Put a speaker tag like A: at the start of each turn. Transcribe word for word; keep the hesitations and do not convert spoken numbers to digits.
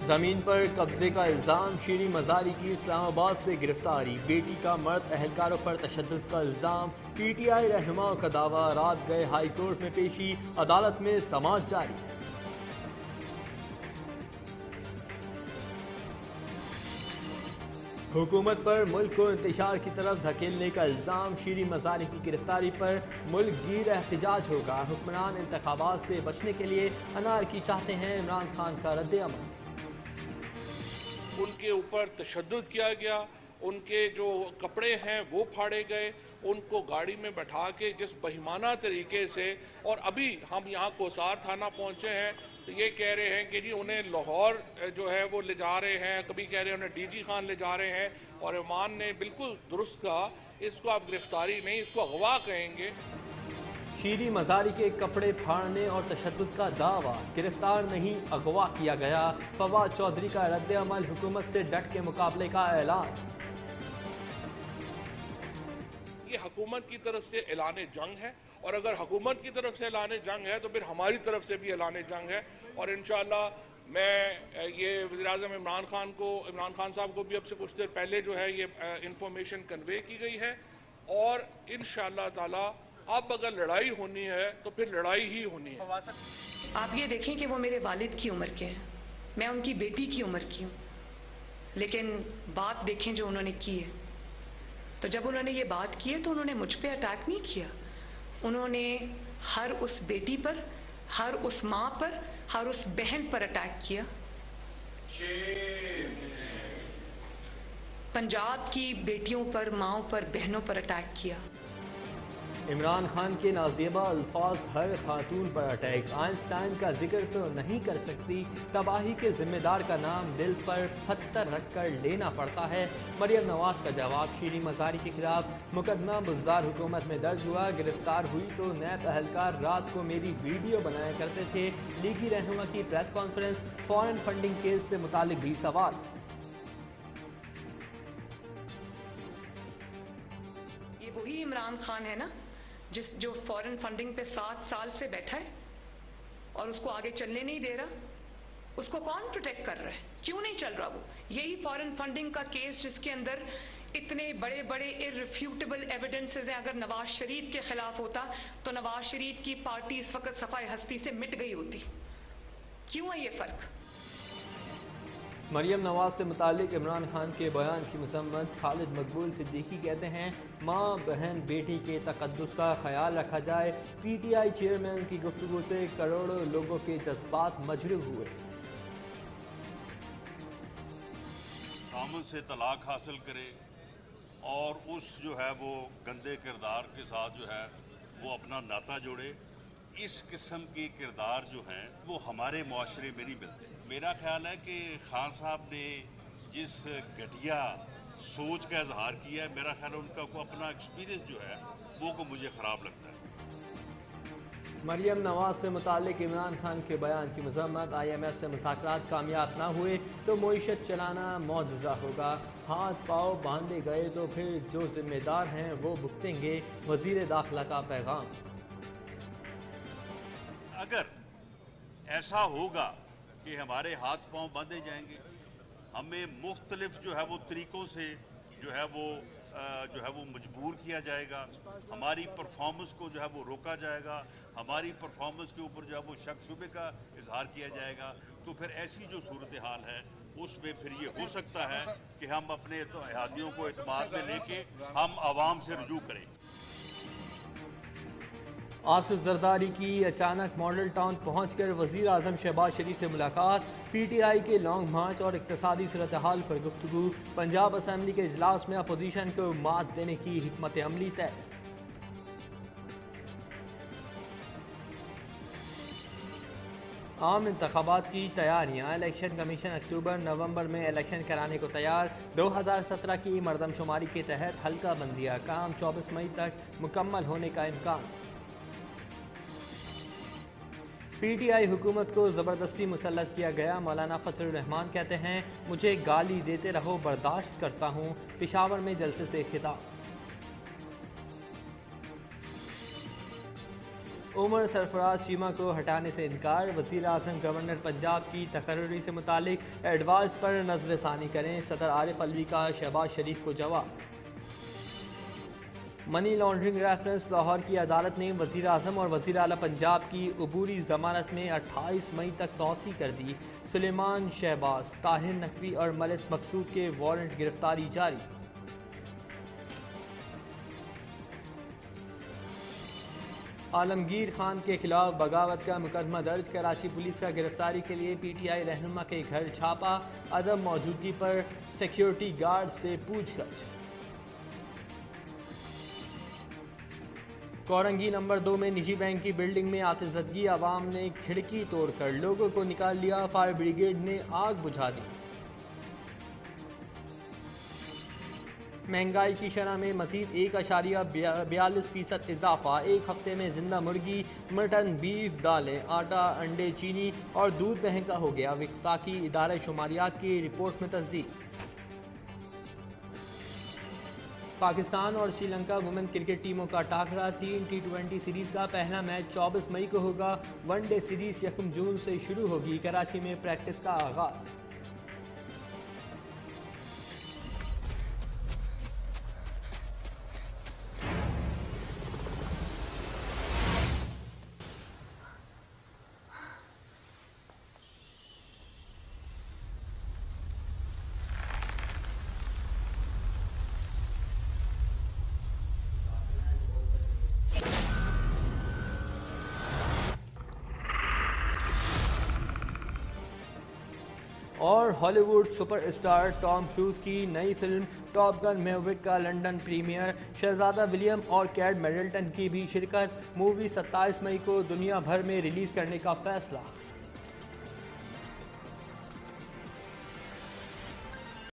A: जमीन पर कब्जे का इल्जाम, शीरी मजारी की इस्लामाबाद से गिरफ्तारी, बेटी का मर्द अहलकारों पर तशद्दुद का इल्जाम, पीटीआई रहनुमाओं का दावा, रात गए हाई कोर्ट में पेशी, अदालत में समाअत जारी। हुकूमत पर मुल्क को इंतशार की तरफ धकेलने का इल्जाम, शीरी मजारी की गिरफ्तारी पर मुल्क गिर एहतजाज होगा, हुक्मरान इंतखाबात से बचने के लिए अनारकी चाहते हैं, इमरान खान का रद्द-ए-अमल।
B: उनके ऊपर तशद्दुद किया गया, उनके जो कपड़े हैं वो फाड़े गए, उनको गाड़ी में बैठा के जिस बहिमाना तरीके से, और अभी हम यहाँ कोसार थाना पहुंचे हैं तो ये कह रहे हैं कि जी उन्हें लाहौर जो है वो ले जा रहे हैं, कभी कह रहे हैं उन्हें डीजी खान ले जा रहे हैं, और ईमान ने बिल्कुल दुरुस्त कहा, इसको आप गिरफ्तारी नहीं, इसको अगवा कहेंगे।
A: शीरी मजारी के कपड़े फाड़ने और तशद्दुद का दावा, गिरफ्तार नहीं अगवा किया गया, फवाद चौधरी का रद्द-ए-अमल, हुकूमत से डट के मुकाबले का ऐलान।
B: ये हुकूमत की तरफ से ऐलान जंग है, और अगर हुकूमत की तरफ से ऐलान जंग है तो फिर हमारी तरफ से भी ऐलान जंग है, और इंशाअल्लाह मैं ये वज़ीर-ए-आज़म इमरान खान को इमरान खान साहब को भी अब से कुछ देर पहले जो है ये इंफॉर्मेशन कन्वे की गई है, और इंशाअल्लाह ताला अब अगर लड़ाई होनी है तो फिर लड़ाई ही होनी है।
C: आप ये देखें कि वो मेरे वालिद की उम्र के हैं, मैं उनकी बेटी की उम्र की हूँ, लेकिन बात देखें जो उन्होंने की है। तो जब उन्होंने ये बात की है तो उन्होंने मुझ पे अटैक नहीं किया, उन्होंने हर उस बेटी पर, हर उस माँ पर, हर उस बहन पर अटैक किया। पंजाब की बेटियों पर, माँओं पर, बहनों पर अटैक किया।
A: इमरान खान के नाज़ेबा अल्फाज, हर खातून पर अटैक, आइंस्टाइन का जिक्र तो नहीं कर सकती, तबाही के जिम्मेदार का नाम दिल पर पत्थर रखकर लेना पड़ता है। मरियम नवाज का जवाब, शीरी मजारी के खिलाफ मुकदमा बुजदार हुकूमत में दर्ज हुआ, गिरफ्तार हुई तो नैब अहलकार रात को मेरी वीडियो बनाया करते थे। लीगी रहनुमा की press conference, foreign funding case से मुतालिक भी सवाल।
C: ये वही इमरान खान है ना जिस जो फॉरेन फंडिंग पे सात साल से बैठा है और उसको आगे चलने नहीं दे रहा, उसको कौन प्रोटेक्ट कर रहा है, क्यों नहीं चल रहा वो? यही फॉरेन फंडिंग का केस जिसके अंदर इतने बड़े बड़े इररिफ्यूटेबल एविडेंसेस हैं, अगर नवाज शरीफ के खिलाफ होता तो नवाज शरीफ की पार्टी इस वक्त सफाई हस्ती से मिट गई होती। क्यों है ये फर्क?
A: मरियम नवाज से मुतालिक इमरान खान के बयान की मसम्मत, खालिद मकबूल सिद्दीकी कहते हैं माँ बहन बेटी के तकद्दुस का ख्याल रखा जाए। पीटीआई चेयरमैन की गुफ्तगू से करोड़ों लोगों के जज्बात मजरूह हुए।
D: कामुल से तलाक हासिल करे और उस जो है वो गंदे किरदार के साथ जो है वो अपना नाता जोड़े, इस किस्म के किरदार जो हैं वो हमारे मुआशरे में नहीं मिलते। मेरा ख्याल है कि खान साहब ने जिस घटिया सोच का इजहार किया है, मेरा ख्याल है उनका को अपना एक्सपीरियंस जो है वो को मुझे ख़राब लगता है।
A: मरियम नवाज से मुतालिक इमरान खान के बयान की मजम्मत, आई एम एफ से मुज़ाकरात कामयाब ना हुए तो मईशत चलाना मौजज़ा होगा, हाथ पाँव बांधे गए तो फिर जो जिम्मेदार हैं वो भुगतेंगे, वज़ीर दाखिला का पैगाम।
D: अगर ऐसा होगा कि हमारे हाथ पांव बांधे जाएंगे, हमें मुख्तलिफ जो है वो तरीक़ों से जो है वो जो है वो मजबूर किया जाएगा, हमारी परफॉर्मेंस को जो है वो रोका जाएगा, हमारी परफॉर्मेंस के ऊपर जो है वो शक शुबे का इजहार किया जाएगा, तो फिर ऐसी जो सूरत हाल है उसमें फिर ये हो सकता है कि हम अपने तो इत्तेहादियों को एतमाद में लेके हम आवाम से रुजू करें।
A: आसिफ जरदारी की अचानक मॉडल टाउन पहुंचकर वज़ीर आज़म शहबाज शरीफ से मुलाकात, पीटीआई के लॉन्ग मार्च और इक़्तिसादी सूरत हाल पर गुफ्तगू, पंजाब असम्बली के इजलास में अपोजिशन को मात देने की हिकमत अमली तय। आम इंतखाबात की तैयारियां, इलेक्शन कमीशन अक्टूबर नवंबर में इलेक्शन कराने को तैयार, दो हज़ार सत्रह की मरदमशुमारी के तहत हल्का बंदियाँ काम चौबीस मई तक मुकम्मल होने का इम्कान। पीटीआई हुकूमत को ज़बरदस्ती मुसल्लत किया गया, मौलाना फजलुर रहमान कहते हैं मुझे गाली देते रहो बर्दाश्त करता हूँ, पेशावर में जलसे से खिताब। उमर सरफराज चीमा को हटाने से इनकार। वज़ीर आज़म गवर्नर पंजाब की तकर्री से मुतालिक एडवाइस पर नजरसानी करें, सदर आरिफ अलवी का शहबाज शरीफ को जवाब। मनी लॉन्ड्रिंग रेफरेंस लाहौर की अदालत ने वज़ीर आज़म और वज़ीर आला पंजाब की अबूरी ज़मानत में अट्ठाईस मई तक तौसी कर दी। सुलेमान शहबाज, ताहिर नकवी और मलिक मकसूद के वारंट गिरफ्तारी जारी। आलमगीर खान के खिलाफ बगावत का मुकदमा दर्ज। कराची पुलिस का गिरफ्तारी के लिए पीटीआई रहनुमा के घर छापा। अदम मौजूदगी पर सिक्योरिटी गार्ड से पूछताछ। कोरंगी नंबर दो में निजी बैंक की बिल्डिंग में आतिशबाजी, आवाम ने खिड़की तोड़कर लोगों को निकाल लिया। फायर ब्रिगेड ने आग बुझा दी। महंगाई की शरह में मजीद एक अशारिया बयालीस फीसद इजाफा। एक हफ्ते में जिंदा मुर्गी, मटन, बीफ, दालें, आटा, अंडे, चीनी और दूध महंगा हो गया। वफाकी इदारे शुमारियात की रिपोर्ट में तस्दीक। पाकिस्तान और श्रीलंका वुमेन क्रिकेट टीमों का टाकरा। तीन टी ट्वेंटी सीरीज का पहला मैच चौबीस मई को होगा। वनडे सीरीज यकम जून से शुरू होगी। कराची में प्रैक्टिस का आगाज। और हॉलीवुड सुपरस्टार टॉम क्रूज की नई फिल्म टॉप गन मैवरिक का लंदन प्रीमियर। शहजादा विलियम और केट मिडलटन की भी शिरकत। मूवी सत्ताईस मई को दुनिया भर में रिलीज करने का फैसला।